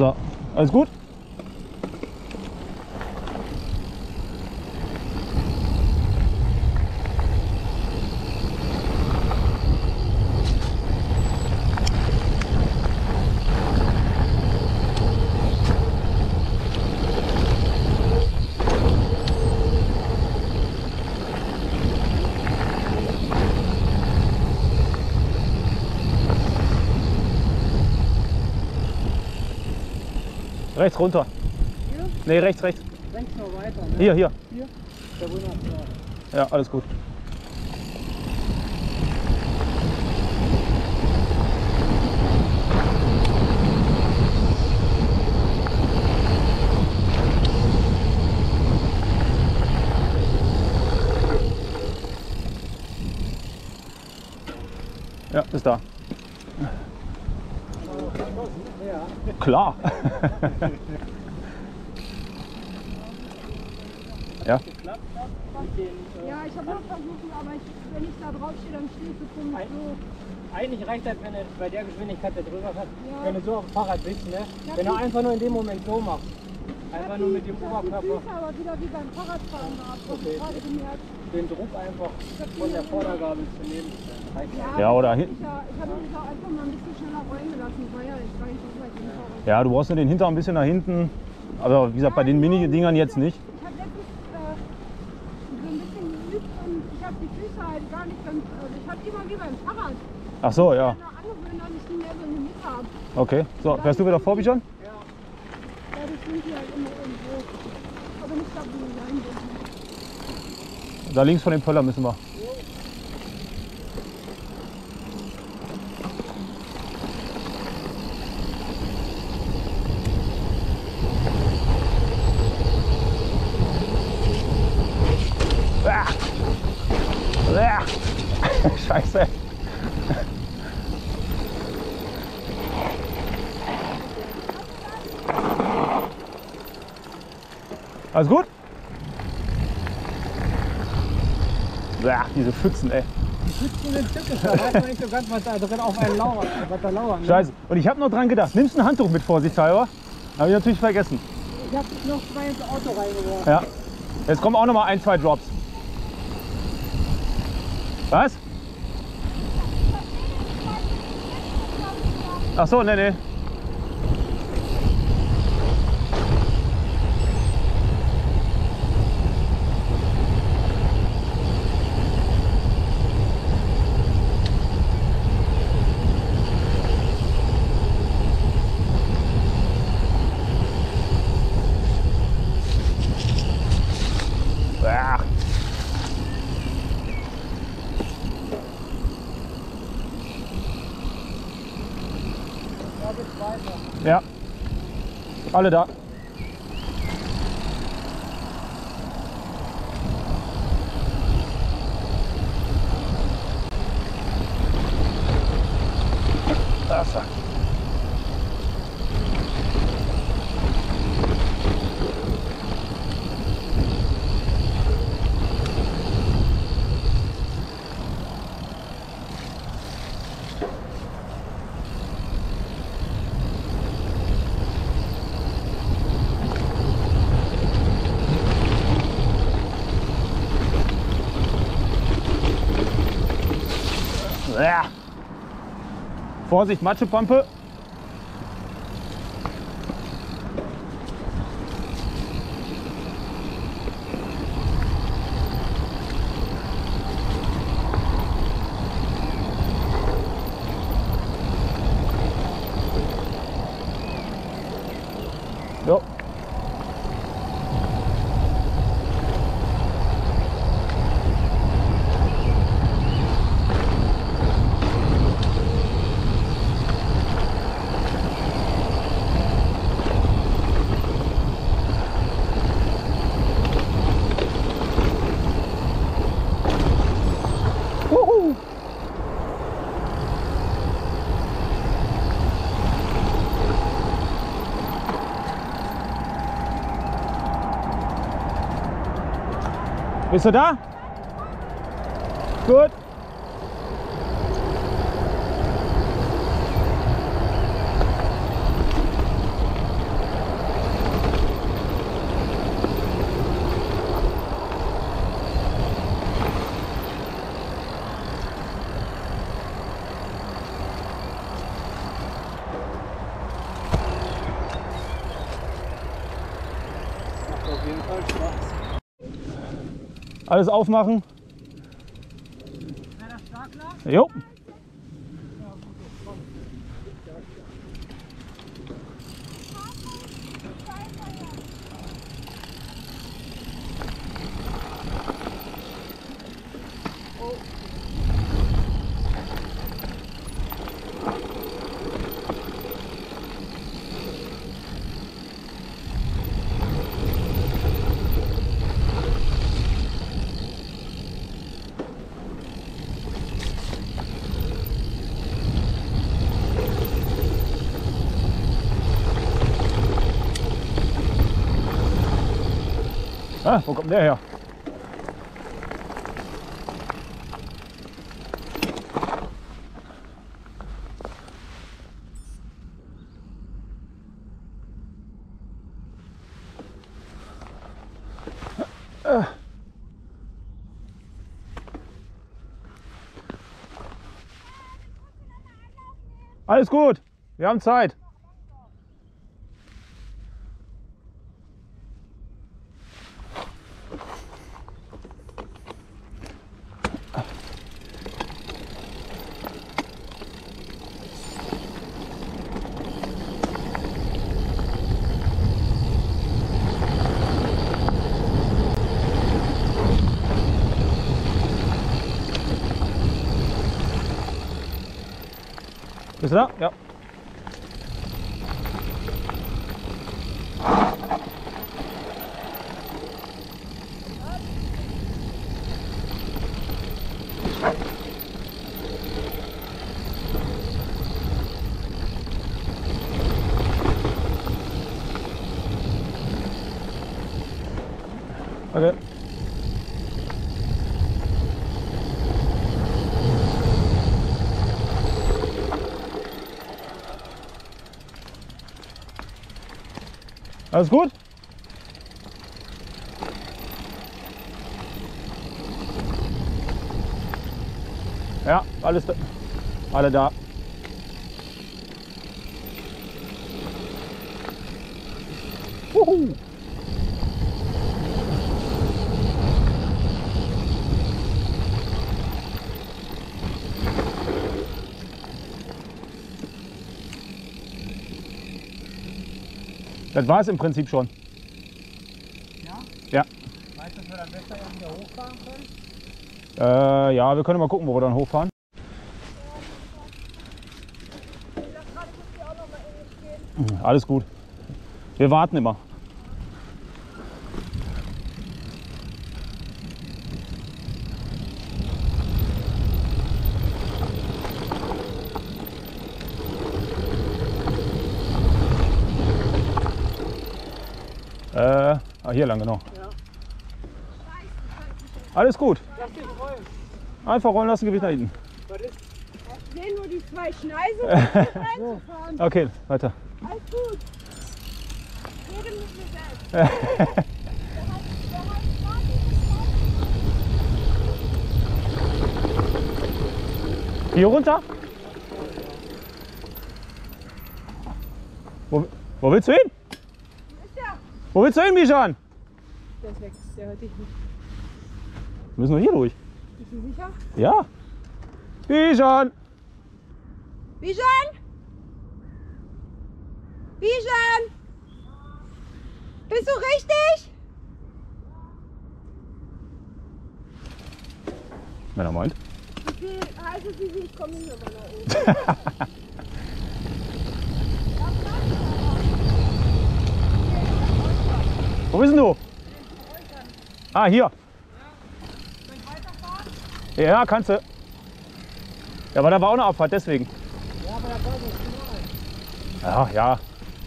So, alles gut? Rechts runter. Hier? Nee, rechts, rechts. Rechts noch weiter, ne? Hier, hier. Hier? Ja, wunderbar. Ja, alles gut. Ja, ist da. Ja. Klar. Ja. Ja, ich habe noch versucht, aber wenn ich da drauf stehe, dann stehe ich so komisch so. Eigentlich reicht das, wenn du bei der Geschwindigkeit da drüber fährst, Ja. wenn du so auf dem Fahrrad bist, ne? Wenn du einfach nur in dem Moment so machst. Einfach nur mit dem Die Oberkörper Füße aber wieder wie beim Fahrradfahren gehabt. Das Okay. ist gerade gemerkt. den Druck einfach von der Vordergabel zu nehmen. Reicht ja. Ja, oder hinten. Ich habe mich auch einfach mal ein bisschen schneller rollen gelassen. Ich war ja so weit hinter. Ja, du brauchst nur den Hinter ein bisschen nach hinten. Aber wie gesagt, bei den Mini-Dingern jetzt nicht. Ich habe letztens so ein bisschen geübt und ich habe die Füße halt gar nicht ganz. Also ich habe immer wie beim Fahrrad. Ach so, ja. Angewöhnt, dass ich nie mehr so eine Mitte habe. Okay. So, fährst du wieder vor, Bijan? Dadurch sind die halt immer irgendwo. Aber nicht da, wo die sein dürfen. Da links von dem Pöller müssen wir. Scheiße. Alles gut? Diese Pfützen, ey. Die Pfützen sind tückisch, da weiß man nicht so ganz, was da drin auf einen lauert. Was da lauert, ne? Scheiße. Und ich habe noch dran gedacht, nimmst ein Handtuch mit vorsichtshalber? Habe ich natürlich vergessen. Ich habe noch 2 ins Auto reingeworfen. Ja. Jetzt kommen auch noch mal 1, 2 Drops. Was? Ach so, nee. Ja, alle da. Das war. Vorsicht, Matschepampe. Jo. Bist du da? Gut. auf jeden Fall Spaß. Alles aufmachen. Wäre das Starkler? Jo. Ah, wo kommt der her? Alles gut, wir haben Zeit. Bist du da? Ja. Okay. Alles gut? Ja, alles da. Alle da. Wuhu. Das war es im Prinzip schon. Ja? Ja. Weißt du, dass wir dann besser wieder hochfahren können? Ja, wir können mal gucken, wo wir dann hochfahren. Alles gut. Wir warten immer. Hier lang, genau. Ja. Alles gut. Lass dich rollen. Einfach rollen lassen, Gewicht nach hinten. Was ist? Ich sehe nur die zwei Schneisen, um reinzufahren. Okay, weiter. Alles gut. Rede mit mir selbst. Hier runter? Wo willst du hin? Ist der? Wo willst du hin, Bijan? Der ist weg, der hört dich nicht. Wir müssen nur hier durch. Bist du sicher? Ja. Bijan! Bijan? Bijan? Bist du richtig? Wenn er meint. Okay, halte sie sich, ich komme nicht mehr nach oben. Wo bist denn du? Ah, hier. Ja, kannst du. Ja, aber da war auch eine Abfahrt, deswegen. Ja, aber da war das normal. Ja, ja.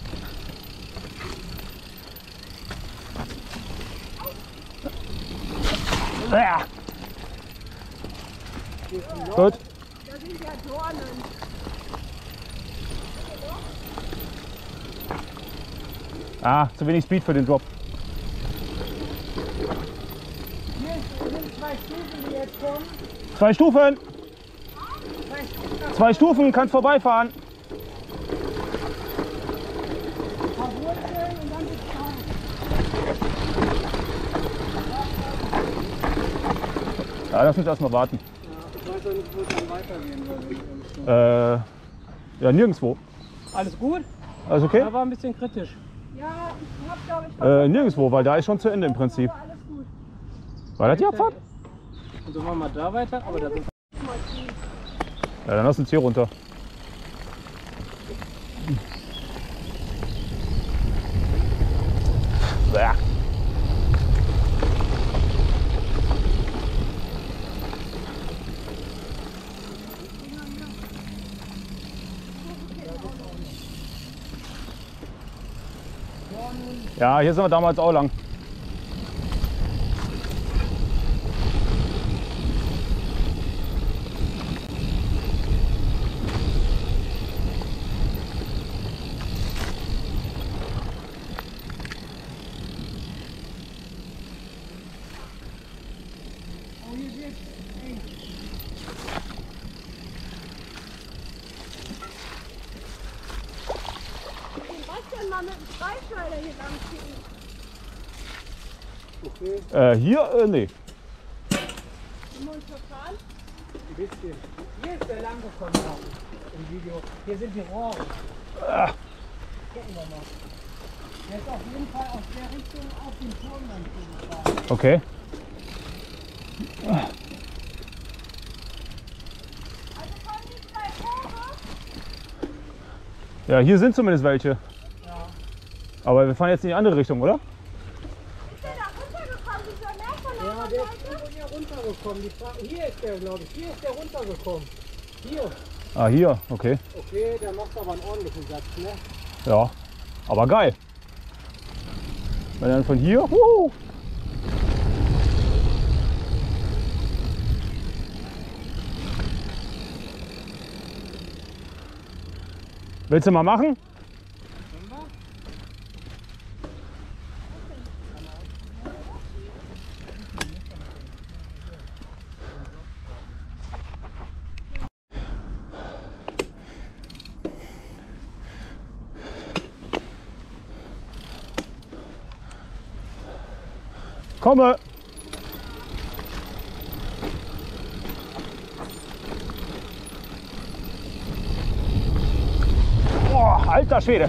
Ja. Gut. Da sind ja Dornen. Ah, zu wenig Speed für den Drop. Hier sind zwei Stufen, die jetzt kommen. 2 Stufen. 2 Stufen, kannst vorbeifahren. Verwurzeln und dann bis Ja, lass uns erstmal warten. Ja, ich weiß auch nicht, wo es dann weitergehen soll. Ja, nirgendwo. Alles gut? Alles okay? Da war ein bisschen kritisch. Ja, ich hab glaube ich... Nirgendwo, weil da ist schon zu Ende im Prinzip. Aber alles gut. War das die Abfahrt? Und so machen wir da weiter, aber da sind Ja, dann lass uns hier runter. Bäh. Ja, hier sind wir damals auch lang. Was denn mal mit dem Freischalter hier lang schicken? okay, Hier? Nee. Du musst verfahren? ein bisschen. Hier ist der lang gekommen im Video. Hier sind die Rohre. Gucken wir mal. Der ist auf jeden Fall aus der Richtung auf den Turm dann zugefahren. Okay. Also kommen die zwei Rohre? Ja, hier sind zumindest welche. Ja. Aber wir fahren jetzt in die andere Richtung, oder? Ist der da runtergekommen, dieser Meer von der Ja, anderen der ist Seite? irgendwo hier runtergekommen. Hier ist der, glaube ich. Hier ist der runtergekommen. Hier. Ah, hier, okay. Okay, der macht aber einen ordentlichen Satz, ne? Ja, aber geil. Wenn dann von hier. Willst du mal machen? Komme! Boah, alter Schwede!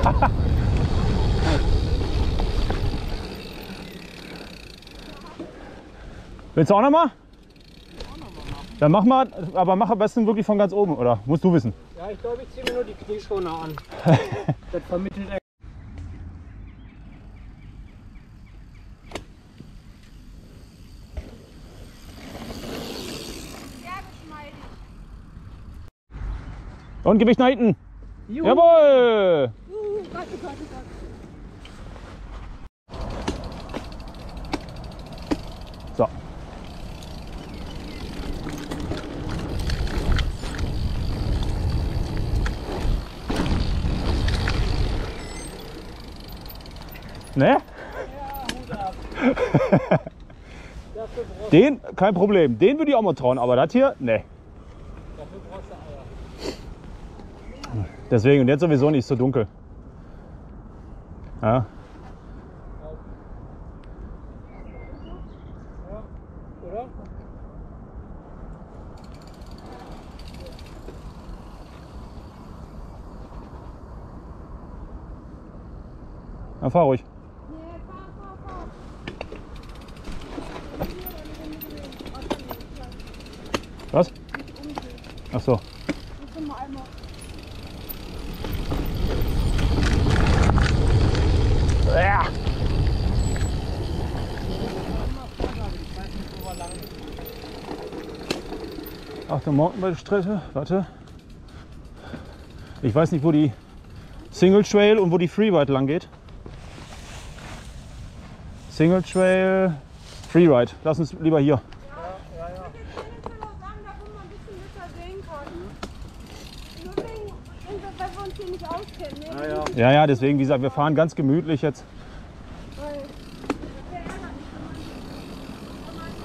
Willst du auch noch mal? Dann mach mal, aber mach am besten wirklich von ganz oben, oder? Musst du wissen. Ja, ich glaube, ich ziehe mir nur die Knieschoner an. Das vermittelt er. Sehr geschmeidig. Und Gewicht nach hinten. Juhu. Jawohl! Warte, warte, warte. So. Ne? Dafür brauchst, Den, kein Problem. Den würde ich auch mal trauen, aber das hier, ne. dafür brauchst du Eier. Deswegen, und jetzt sowieso nicht so dunkel. Ja. Ja, oder? Dann fahr ruhig. Nee, fahr. Was? Ach so. Ich bin mal einmal. Ja. Achtung, Mountainbike-Strecke. Warte. Ich weiß nicht, wo die Single Trail und wo die Freeride lang geht. Single Trail, Freeride. Lass uns lieber hier. Ich würde jetzt noch sagen, da wo man ein bisschen besser sehen kann. Nur wegen, wenn wir uns hier nicht auskennen. Ne? Ja, ja, deswegen, wie gesagt, wir fahren ganz gemütlich jetzt. Weil das wäre ärgerlich, wenn man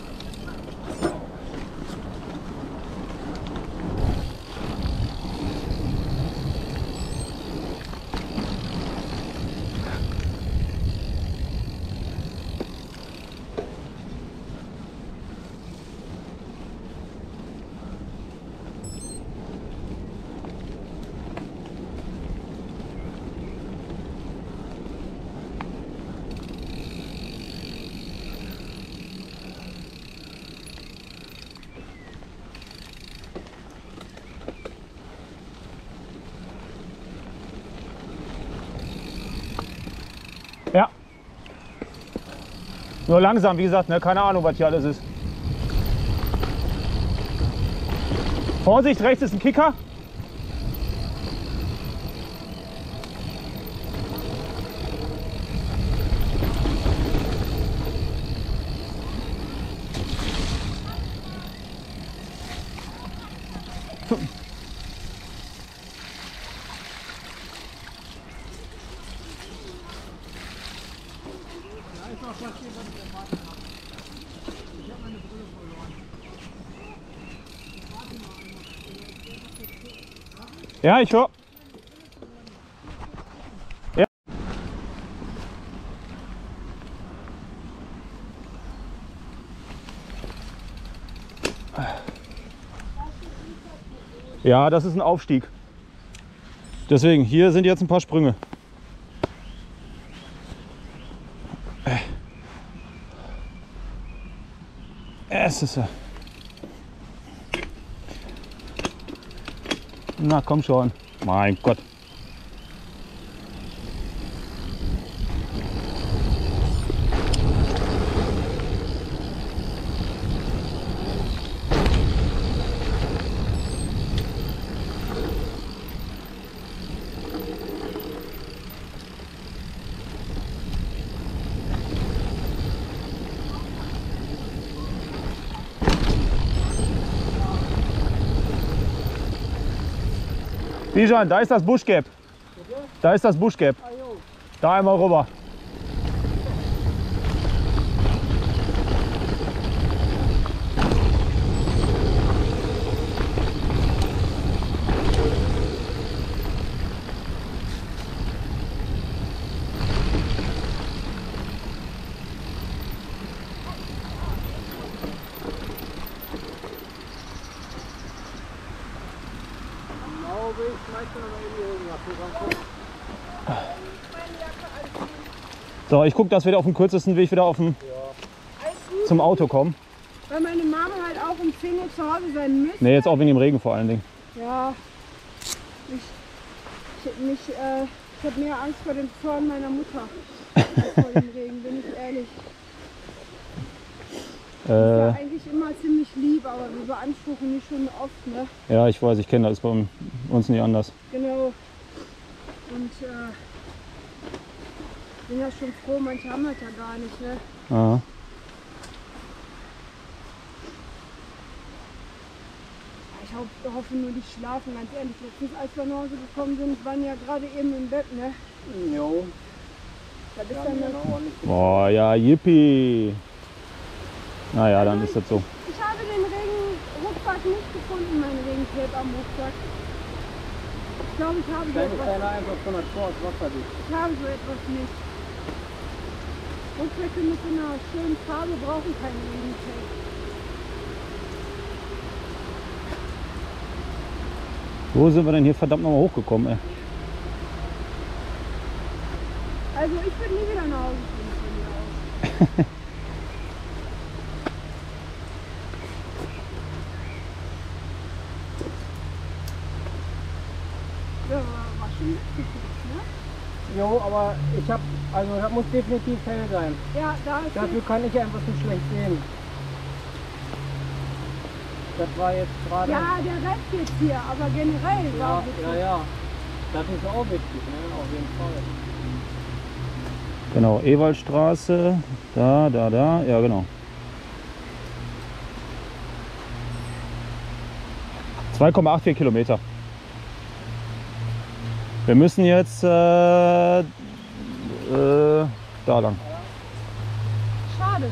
Nur langsam, wie gesagt, ne? Keine Ahnung, was hier alles ist. Vorsicht, rechts ist ein Kicker. Ja, ich höre. Ja. Ja, das ist ein Aufstieg. Deswegen, hier sind jetzt ein paar Sprünge. Es ist ja. Na komm schon. Mein Gott. Bijan, da ist das Buschgap. Da ist das Buschgap. Da einmal rüber. So, ich gucke, dass wir auf dem kürzesten Weg wieder zum Auto kommen. Weil meine Mama halt auch um 10 Uhr zu Hause sein müsste. Ne, jetzt auch wegen dem Regen vor allen Dingen. Ja. Ich habe mehr Angst vor dem Zorn meiner Mutter als vor dem Regen, bin ich ehrlich. Ist ja eigentlich immer ziemlich lieb, aber wir beanspruchen die schon oft, ne? Ja, ich weiß, ich kenne das, ist bei uns nicht anders. Genau. Und bin ja schon froh, manche haben das ja gar nicht, ne? Ja. Ich hoffe nur, die schlafen, ganz ehrlich. Letztens, als wir nach Hause gekommen sind, waren ja gerade eben im Bett, ne? Jo. Das ist dann Boah, ja, yippie. Naja, dann ist das so. Ich habe den Regenrucksack nicht gefunden, mein Regencape am Rucksack. Ich glaube, ich habe so Dann ist etwas. einer einfach von der Tor wasserdicht. Ich habe so etwas nicht. Rucksäcke mit so einer schönen Farbe brauchen keinen Regencape. Wo sind wir denn hier verdammt nochmal hochgekommen, ey? Also ich würde nie wieder nach Hause fliegen von mir aus. Ja, war schon mitgekriegt, ne? Jo, aber also das muss definitiv hell sein. Ja, da ist Dafür kann ich einfach so schlecht sehen. Das war jetzt gerade. ja, der Rest jetzt hier, aber generell war ja, ja. Das ist auch wichtig, ne? Auf jeden Fall. Genau, Ewaldstraße, da, ja genau. 2,84 Kilometer. Wir müssen jetzt da lang. schade.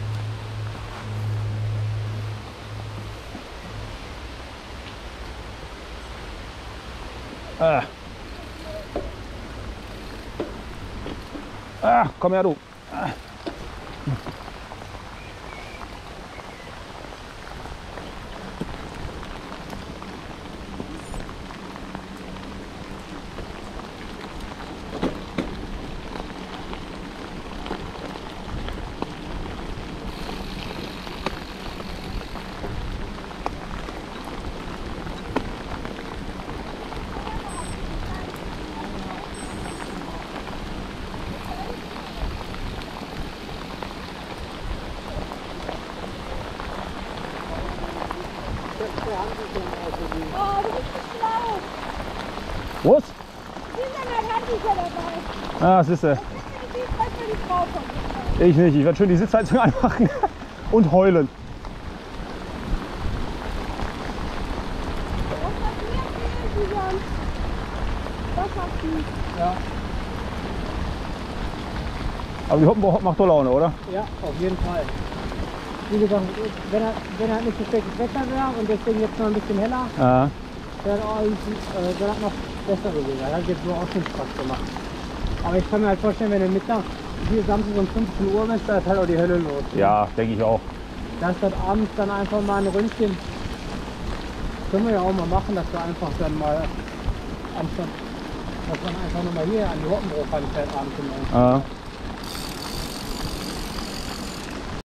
Komm her, du. Oh, du bist so schlau. Was? Die sind dann Handtücher dabei. Ah, siehste. Das ist die Frau für die Frau kommt. Ich nicht. Ich werde schön die Sitzheizung anmachen und heulen. Was hat mir fehlt, Julian? Das hat sie. Ja, Aber die Hoppenbauch macht doch Laune, oder? ja, auf jeden Fall. Wie gesagt, wenn er nicht so schlechtes Wetter wäre und deswegen jetzt noch ein bisschen heller, Ja. wäre das noch besser gewesen. Das hat jetzt so auch schon Spaß gemacht. Aber ich kann mir halt vorstellen, wenn er Mittag, hier Samstag um 15 Uhr, ist, da ist halt auch die Hölle los. Ja, denke ich auch. Da ist dann abends dann einfach mal ein Ründchen. Können wir ja auch mal machen, dass wir einfach dann mal anstatt, dass man einfach nochmal hier an die Hoppenbruch fährt abends. Ja.